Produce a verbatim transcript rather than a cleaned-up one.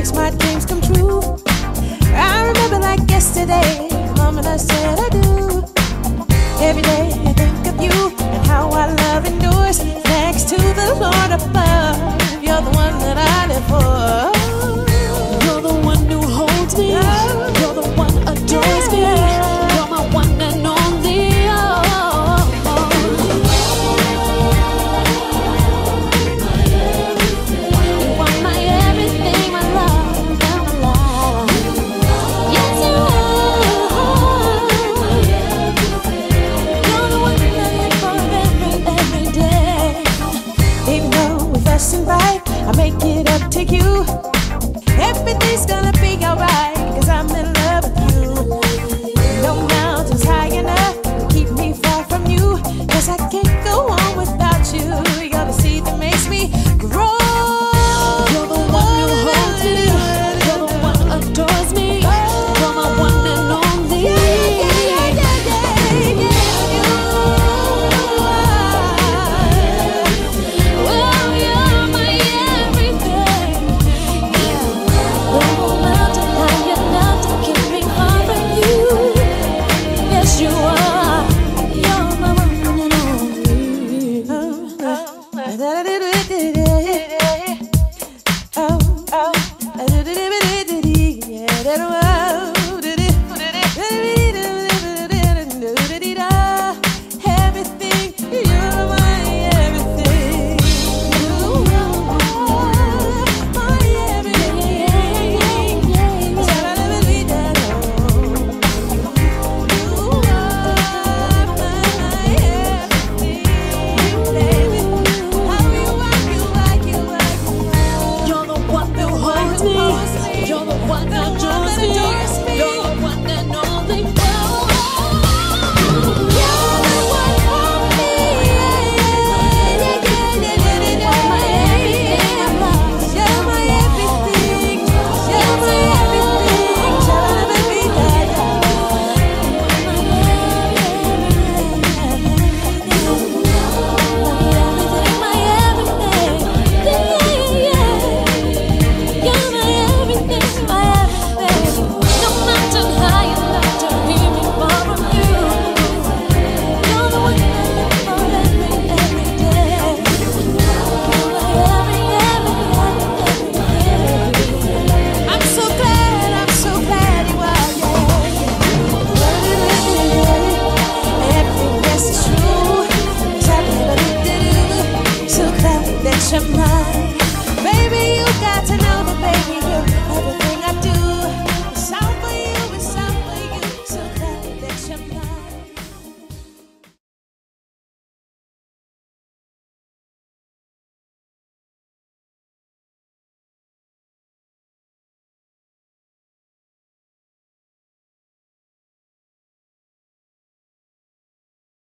makes my dreams come true. I remember like yesterday, the moment I said I do. Every day I think of you and how our love endures. Next to the Lord above, you're the one that I live for. You're the one who holds me. You're the one who adores me. You're my one and only. Oh, you are my everything, my love, and my life. Yes, you are. You're the one that I live for every, every day. Even though we're fuss and fight, I make it up to you. Everything's gonna be alright, cause I'm in love with you. No mountains high enough to keep me far from you, cause I can't go on without you. You're the seed that makes me grow. You're the one who holds me. You're the one who adores me. You're my one and only. Yeah, yeah, yeah, yeah, yeah, you are. Well, you're my everything. No mountain high enough to keep me far from you. Yes, you are. You're my one and only. Da, da, da,